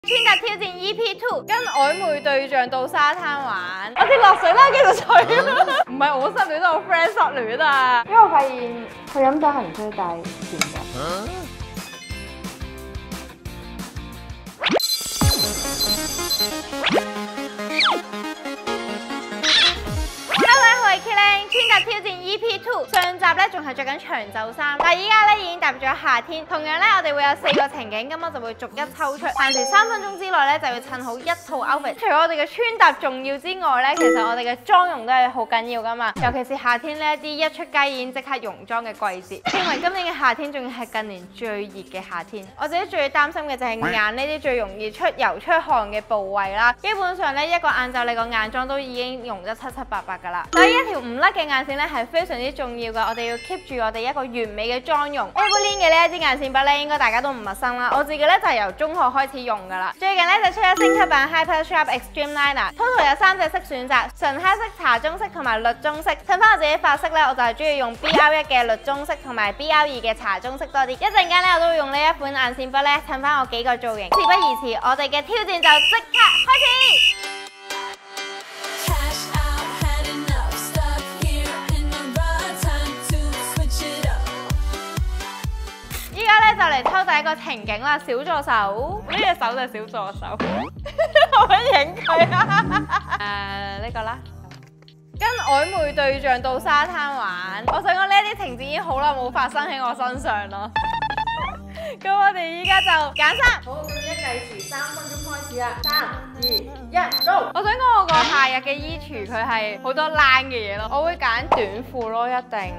穿搭挑戰 EP2， 跟曖昧對象到沙灘玩。我跌落水啦，繼續水。唔係我失戀啊，我 friend 失戀啊。 因為我發現佢飲酒係唔需要帶錢嘅。 穿搭挑戰 EP2， 上集咧仲係着緊長袖衫，但係依家咧已經踏入咗夏天。同樣咧，我哋會有4個情景，咁我就會逐一抽出，限時3分鐘之內咧就要襯好一套 outfit。除咗我哋嘅穿搭重要之外咧，其實我哋嘅妝容都係好緊要噶嘛。尤其是夏天呢一啲一出街已經即刻溶妝嘅季節，因為今年嘅夏天仲要係近年最熱嘅夏天。我自己最擔心嘅就係眼呢啲最容易出油出汗嘅部位啦。基本上咧一個晏晝你個眼妝都已經溶得七七八八噶啦，所以一條唔甩嘅眼線咧係非常之重要噶，我哋要 keep 住我哋一個完美嘅妝容。Maybelline 嘅呢一支眼線筆咧，應該大家都唔陌生啦。我自己咧就係由中學開始用噶啦。最近咧就出咗升級版 Hyper Sharp Extreme Liner，total 有3隻色選擇：純黑色、茶棕色同埋律棕色。襯翻我自己髮色咧，我就係中意用 BR1 嘅律棕色同埋 BR2 嘅茶棕色多啲。一陣間咧我都會用呢一款眼線筆咧襯翻我幾個造型。事不宜遲，我哋嘅挑戰就即刻開始！依家咧就嚟抽第一個情景啦，小助手，呢隻手就係小助手，我可以影佢啊！呢個啦，跟曖昧對象到沙灘玩。我想講呢啲情節已經好耐冇發生喺我身上咯。咁我哋依家就揀衫。 好，咁一計時3分鐘開始啦，3、2、1 ，Go！ 我想講我個夏日嘅衣櫥佢係好多冷嘅嘢咯，我會揀短褲咯，一定。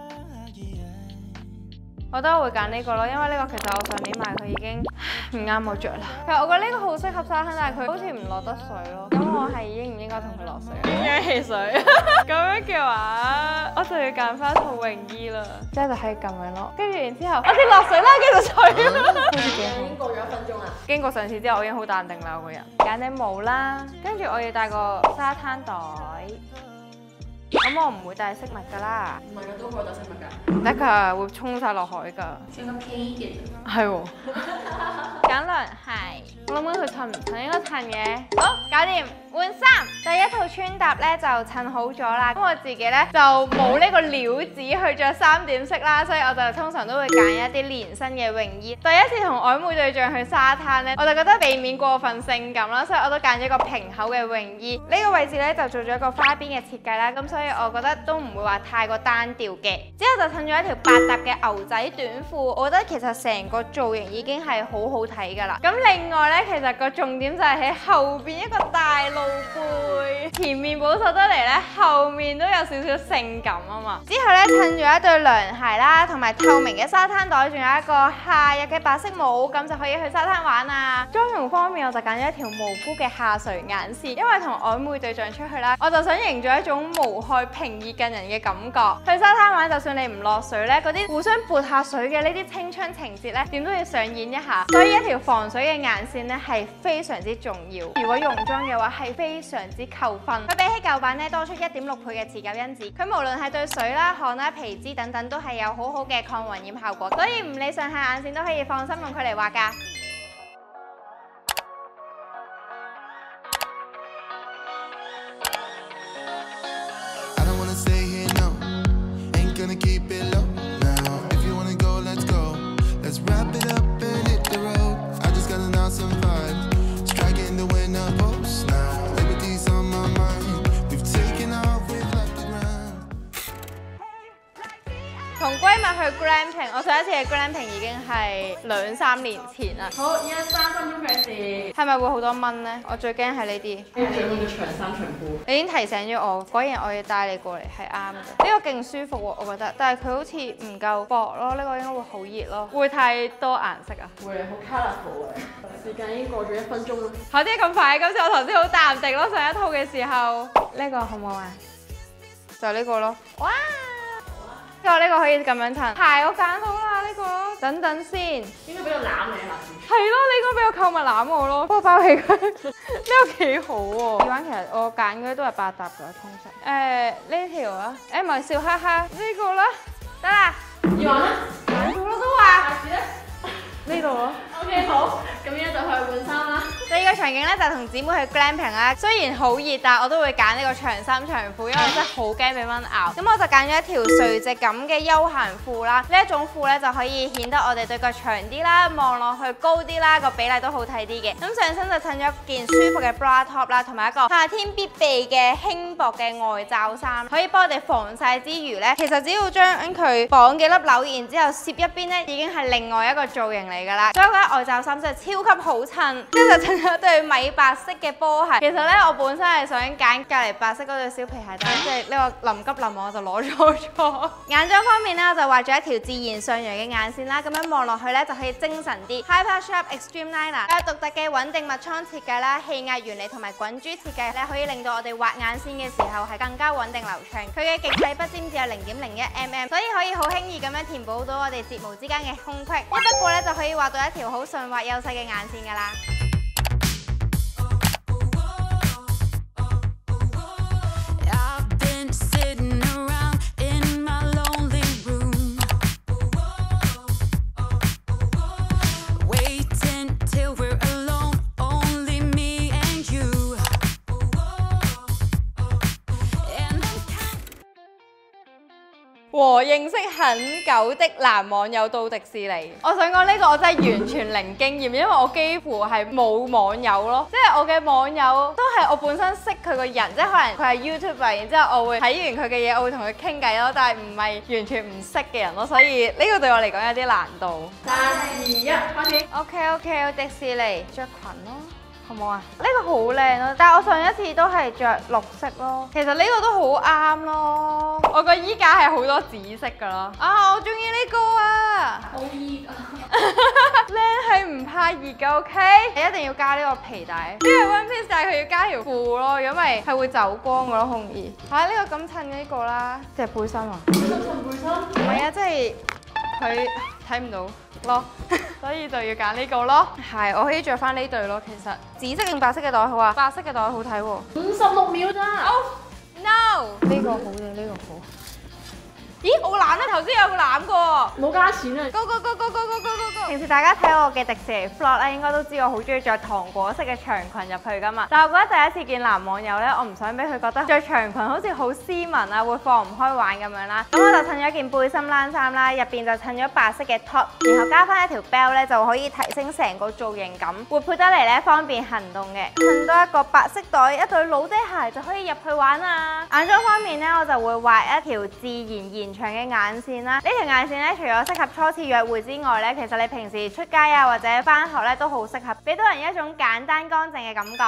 我覺得我會揀呢個咯，因為呢個其實我上年買佢已經唔啱我着啦。其實我覺得呢個好適合沙灘，但係佢好似唔落得水咯。咁我係應唔應該同佢落水啊？應該汽水。咁樣嘅話，我就要揀翻套泳衣啦。之後就可以咁樣咯。跟住然之後，我跌落水啦，繼續水啦。 已經過咗1分鐘啦。 經過上次之後，我已經好淡定啦，我個人。揀頂帽啦，跟住我要帶個沙灘袋。咁我唔會帶飾物㗎啦。 唔係㗎，都可以帶飾物㗎。 唔得㗎，會沖晒落海㗎。 先咁偏嘅。 係喎。揀涼鞋，我諗緊佢襯唔襯，應該襯嘅。好，搞掂，換衫。第一套穿搭咧就襯好咗啦。咁我自己咧就冇呢個料子去着3點式啦，所以我就通常都會揀一啲連身嘅泳衣。第一次同曖昧對象去沙灘咧，我就覺得避免過分性感啦，所以我都揀咗個平口嘅泳衣。呢個位置咧就做咗一個花邊嘅設計啦，咁所以我覺得都唔會話太過單調嘅。之後就襯咗一條百搭嘅牛仔短褲，我覺得其實成個造型已經係好好睇㗎啦。咁另外咧，其實個重點就係喺後邊一個大露背，前面保守得嚟咧，後面都有少少性感啊嘛。之後咧襯咗一對涼鞋啦，同埋透明嘅沙灘袋，仲有一個夏日嘅白色帽，咁就可以去沙灘玩啊。妝容方面，我就揀咗一條無辜嘅下垂眼線，因為同曖昧對象出去啦，我就想營造一種無害、平易近人嘅感覺。去沙灘玩，就算你唔落水咧，嗰啲互相潑下水嘅呢啲青春情節咧，點都要上演一下。所以一條防水嘅眼線咧係非常之重要。如果溶妝嘅話係非常之扣分。佢比起舊版咧多出1.6倍嘅持久因子，佢無論係對水啦、汗啦、皮脂等等都係有好好嘅抗暈染效果，所以唔理上下眼線都可以放心用佢嚟畫㗎。同閨蜜去 glamping， 我上一次嘅 glamping 已經係2、3年前啦。 好，依家3分鐘嘅事。 係咪會好多蚊呢？我最驚係呢啲。 我想要長衫長褲。 你已經提醒咗我，果然我要帶你過嚟係啱嘅。呢個勁舒服喎，我覺得，但係佢好似唔夠薄咯，呢個應該會好熱咯。會太多顏色啊？ 會好 colourful 啊！時間已經過咗1分鐘啦。 嚇啲咁快？今次我頭先好淡定咯，上一套嘅時候。呢個好唔好啊？就呢個咯。哇！呢個可以咁樣襯。鞋我揀好啦，呢個。等等先。 應該俾個攬你下次。 係咯，你應該俾個購物攬我咯。幫我包起佢。呢個幾好喎。耳環其實我揀嗰啲都係百搭㗎，通常。呢條啊，唔係笑哈哈呢個啦，得啦。 耳環咧？ 揀咗啦都話。 下次咧？ 呢度咯。 OK 好，咁樣就去換衫啦。 第二個場景咧就同姊妹去 glamping 啦。雖然好熱，但係我都會揀呢個長衫長褲，因為真係好驚俾蚊咬。咁我就揀咗一條垂直咁嘅休閒褲啦。呢一種褲咧就可以顯得我哋對腳長啲啦，望落去高啲啦，個比例都好睇啲嘅。咁上身就襯咗一件舒服嘅 bra top 啦，同埋一個夏天必備嘅輕薄嘅外罩衫，可以幫我哋防曬之餘咧，其實只要將佢綁幾粒紐，然之後攝一邊咧，已經係另外一個造型嚟㗎啦。所以我覺得外罩衫真係超級好襯，跟住就襯咗對米白色嘅波鞋。其實咧，我本身係想揀隔離白色嗰對小皮鞋，但係即係呢個臨急臨忙我就攞錯咗。眼妝方面咧，我就畫咗一條自然上揚嘅眼線啦，咁樣望落去咧就可以精神啲。Hyper Sharp Extreme Liner 有獨特嘅穩定密倉設計啦，氣壓原理同埋滾珠設計咧，可以令到我哋畫眼線嘅時候係更加穩定流暢。佢嘅極細筆尖只有0.01 mm， 所以可以好輕易咁樣填補到我哋睫毛之間嘅空隙。一筆過咧就可以畫到一條好順滑幼細嘅眼線㗎啦。和認識很久的男網友到迪士尼，我想講呢個我真係完全零經驗，因為我幾乎係冇網友咯，即係我嘅網友都係我本身識佢個人，即係可能佢係 YouTuber，然之後我會睇完佢嘅嘢，我會同佢傾偈咯，但係唔係完全唔識嘅人咯，所以呢個對我嚟講有啲難度。 3、2、1，開始。 OK， 迪士尼着裙咯。好唔好啊？呢個好靚咯，但係我上一次都係着綠色咯。其實呢個都好啱咯。我個衣架係好多紫色噶咯。啊，我中意呢個啊！ 好熱啊！ 靚係唔怕熱嘅 ，OK？ 你一定要加呢個皮帶，因為 One Piece 但係佢要加條褲咯，因為係會走光嘅咯，好易。呢個咁襯嘅呢個啦，即係背心啊？ 背心襯背心？ 唔係啊，即係佢睇唔到咯，所以就要揀呢個咯。係，我可以着翻呢對咯。其實紫色定白色嘅袋好啊？白色嘅袋好睇喎。 56秒咋？Oh no！呢個好定呢個好？咦，我攬咧，頭先有個攬過， 冇加錢啊 ！Go！ 平時大家睇我嘅迪士尼 vlog 咧，應該都知我好中意着糖果色嘅長裙入去噶嘛。但係我覺得第一次見男網友咧，我唔想俾佢覺得着長裙好似好斯文啊，會放唔開玩咁樣啦。咁我就襯咗件背心冷衫啦，入邊就襯咗白色嘅 top， 然後加翻一條 belt 咧，就可以提升成個造型感，活潑得嚟咧，方便行動嘅。襯多一個白色袋，一對老爹鞋就可以入去玩啦。眼妝方面咧，我就會畫一條自然延長嘅眼線啦。呢條眼線咧，除咗適合初次約會之外咧，其實你平時出街啊或者返學咧都好適合，俾到人一種簡單乾淨嘅感覺。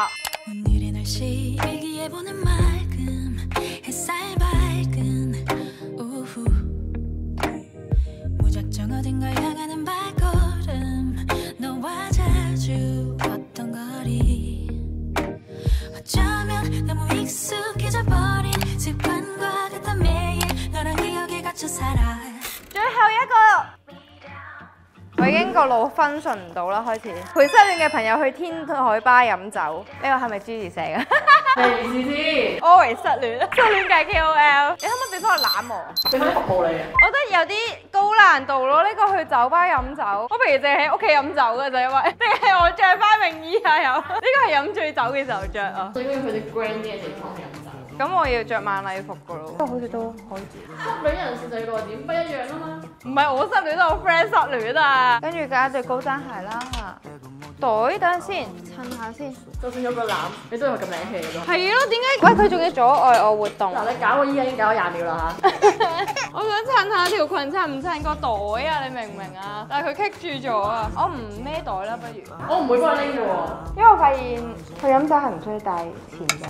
最後一個，我已經個腦分順唔到啦，開始陪失戀嘅朋友去天台吧飲酒，呢個係咪 Gigi 寫嘅？ 咩意思先 ？Always 失戀界 KOL， 你可唔可以俾翻個攬我？ 俾翻啲服務你啊！ 我覺得有啲高難度咯，呢個去酒吧飲酒，我平時淨係喺屋企飲酒嘅啫，因為定係我着翻泳衣啊？有呢個係飲醉酒嘅時候着啊。 最緊要去啲 grand 啲嘅地方飲酒。 咁我要着晚禮服噶咯，不過好似都可以。 失戀人士就個點不一樣啊嘛。 唔係我失戀，都係我 friend 失戀啊。跟住加一對高踭鞋啦。袋等陣先，襯下先。 就算有個攬，你都係咁靚氣嘅都。 係咯，點解？喂，佢仲要阻礙我活動。 嗱，你搞我依家已經搞咗20秒啦嚇。 我想襯下條裙襯唔襯個袋啊？你明唔明啊？但係佢棘住咗啊！我唔孭袋啦，不如。 我唔會幫你拎嘅喎。 因為我發現去飲酒係唔需要帶錢嘅。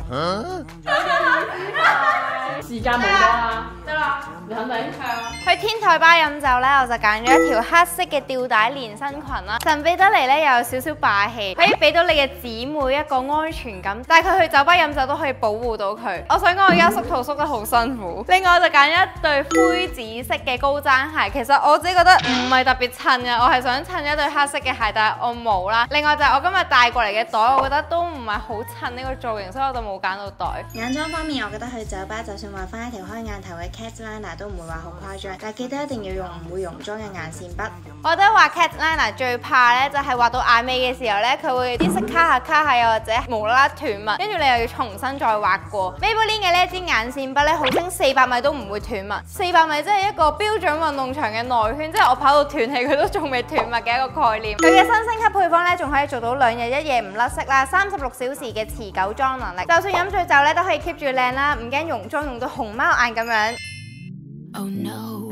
時間冇多啦。得啦，你肯定？係啊。 去天台吧飲酒咧，我就揀咗一條黑色嘅吊帶連身裙啦，神秘得嚟咧又有少少霸氣，可以俾到你嘅姊妹一個安全感。但係佢去酒吧飲酒都可以保護到佢。我想講我而家縮肚縮得好辛苦。另外我就揀一對灰紫色嘅高踭鞋，其實我自己覺得唔係特別襯嘅，我係想襯一對黑色嘅鞋，但係我冇啦。另外就係我今日帶過嚟嘅袋，我覺得都唔係好襯呢個造型，所以我就冇揀到袋。 眼妝方面，我覺得去酒吧就算畫翻一條開眼頭嘅 cat liner 都唔會話好誇張，但係記得一定要用唔會溶妝嘅眼線筆。 我覺得畫 cat liner 最怕咧就係畫到眼尾嘅時候咧，佢會啲色卡下，又或者無啦啦斷墨，跟住你又要重新再畫過。Maybelline 嘅呢支眼線筆咧，號稱400米都唔會斷墨，400米即係一個標準運動場嘅內圈，即係我跑到斷氣佢都仲未斷墨嘅一個概念。佢嘅新升級配方咧，仲可以做到2日1夜唔甩色啦，36小時嘅持久裝能力，就算飲醉酒咧都可以 keep 住靚啦，唔驚溶妝用到熊貓眼咁樣。 Oh no,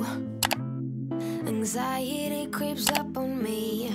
anxiety creeps up on me.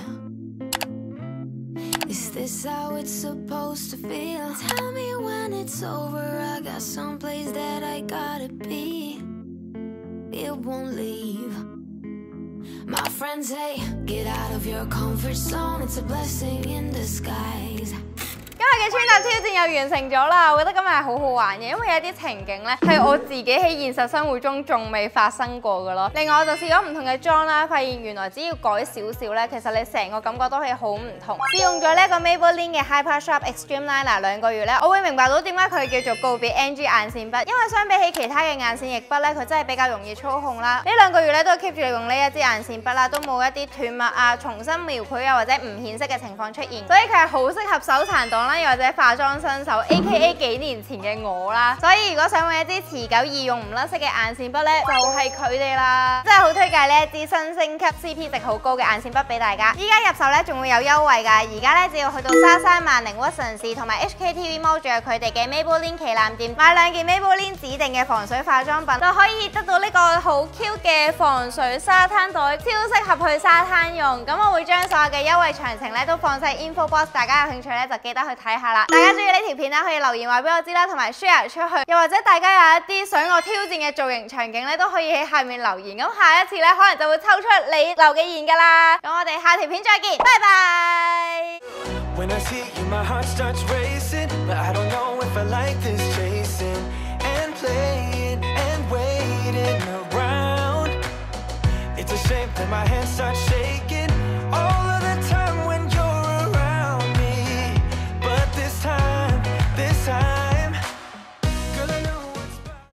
Is this how it's supposed to feel? Tell me when it's over, I got someplace that I gotta be. It won't leave. My friends say, get out of your comfort zone, it's a blessing in disguise. 今日嘅穿搭挑戰又完成咗啦，我覺得今日係好好玩嘅，因為有啲情景咧係我自己喺現實生活中仲未發生過嘅咯。另外我就試咗唔同嘅妝啦，發現原來只要改少少咧，其實你成個感覺都可以好唔同。試用咗呢一個 Maybelline 嘅 Hyper Sharp Extreme Liner 2個月咧，我會明白到點解佢叫做告別 NG 眼線筆，因為相比起其他嘅眼線液筆咧，佢真係比較容易操控啦。呢2個月咧都 keep 住用呢一支眼線筆啦，都冇一啲斷墨啊、重新描繪啊或者唔顯色嘅情況出現，所以佢係好適合手殘黨啦，又或者化妝新手 AKA 幾年前嘅我啦。所以如果想揾一支持久易用唔甩色嘅眼線筆咧，就係佢哋啦，真係好推介呢一支新升級 CP 值好高嘅眼線筆俾大家。依家入手咧仲會有優惠㗎，而家咧只要去到莎莎、萬寧、屈臣氏同埋 HKTV Mall， 仲有佢哋嘅 Maybelline 旗艦店買2件 Maybelline 指定嘅防水化妝品，就可以得到呢個好 Q 嘅防水沙灘袋，超適合去沙灘用。咁我會將所有嘅優惠詳情咧都放晒 info box， 大家有興趣咧就記得去睇下啦。大家中意呢條片咧，可以留言話俾我知啦，同埋 share 出去。又或者大家有一啲想我挑戰嘅造型場景咧，都可以喺下面留言。咁下一次咧，可能就會抽出你留嘅言噶啦。咁我哋下條片再見，拜拜。When I see you, my heart starts racing, but I don't know if I like this chasing and playing and waiting around. It's a shame that my hands start shaking.